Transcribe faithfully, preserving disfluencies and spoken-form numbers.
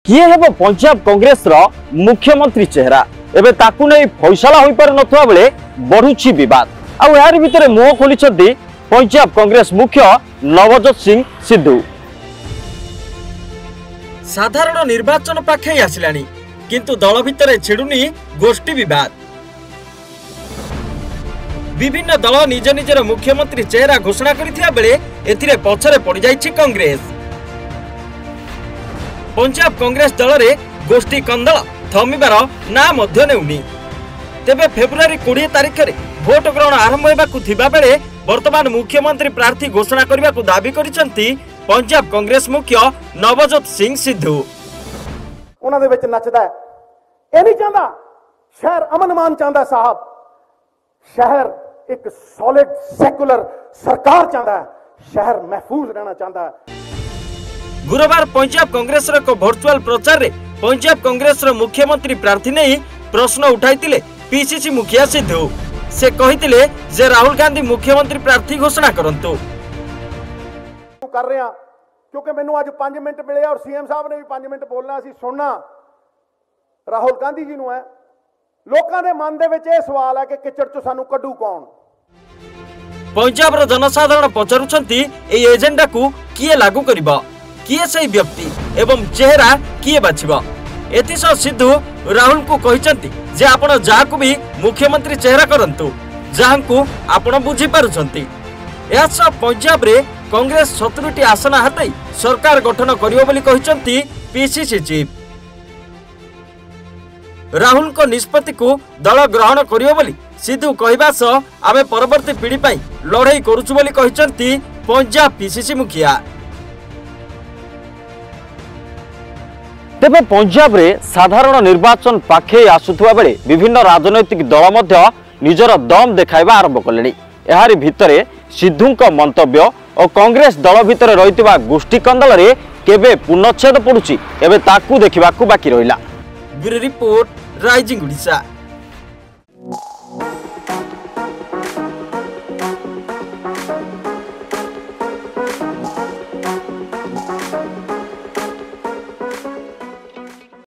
किए हेब पंजाब कांग्रेस रो मुख्यमंत्री चेहरा एबे ताकू नै फैसला होई पार नथवा बेले बढ़ुछि विवाद। आ यार भितरे मुह खोलिछथि पंजाब कांग्रेस मुख्य नवजोत सिंह सिद्धू। साधारण निर्वाचन पाखे आसिलानी किंतु दल भितरे छिडुनी गोष्ठी विवाद। विभिन्न दल निज निजर मुख्यमंत्री चेहरा घोषणा करिथिया बेले एथिरे पछरे पड़ी जाइछि कांग्रेस। पंजाब कांग्रेस दल रे गोष्ठी कंदल थमिबार ना मध्य नेउनी। तेबे फेब्रुआरी बीस तारिख रे भोट ग्रहण आरंभ हेबाकु थिबा बेले वर्तमान मुख्यमंत्री प्रार्थी घोषणा करबा को दाबी करिसंती पंजाब कांग्रेस मुख्य नवजोत सिंह सिद्धू। उन्हां दे विच नचदा है ए नहीं चाहता शहर अमन-मान चाहता साहब, शहर एक सॉलिड सेकुलर सरकार चाहता है, शहर महफूज रहना चाहता है। गुरुवार पंजाब कांग्रेस रो वर्चुअल प्रचार रे पंजाब कांग्रेस रो मुख्यमंत्री प्रार्थी नहीं प्रश्न उठाइतिले पीसीसी मुखिया सिद्धू। से कहितिले जे राहुल गांधी मुख्यमंत्री प्रार्थी घोषणा करंतु। कर रहे हैं क्योंकि मैनू आज पांच मिनट मिले और सीएम साहब ने भी पांच मिनट बोलना असी सुनना राहुल गांधी जी नू है। लोकां दे मन दे विच इह सवाल है कि किचड़ चों सानू कड्डू कौन। पंजाब रो जनसाधारण पचारुछंती ए एजेंडा को किए लागू करिबा, किए सही व्यक्ति एवं चेहरा किए बाछिबा। एतिसह सिद्धू राहुल को कहिसंती जे आपण जाहाकू भी मुख्यमंत्री चेहरा करंतु जाहाकू आपण बुझी पारुछंती। एहासह पंजाब रे कांग्रेस सत्तर टी आसन हातई सरकार गठन करियो बोली कहिसंती पीसीसी चीफ। राहुल को निष्पत्ति को दल ग्रहण करियो बोली सिद्धू कहबा सह आमे परवर्ती पीढ़ी पई लड़ाई करूछु बोली कहिसंती पंजाब पीसीसी मुखिया। तेबे पंजाब रे साधारण निर्वाचन पाखे आसुथुवा बेले विभिन्न राजनैतिक दल मध्य निजर दम देखाइबा आरंभ कलेनी। एहारी भितरे सिद्धूंक मंतव्य और कांग्रेस दल भितर रहितबा गोष्ठी कंदल रे केबे पूर्णच्छेद पड़ुछि एबे ताकू देखिबाकू बाकी रहिला। Bureau report rising Odisha.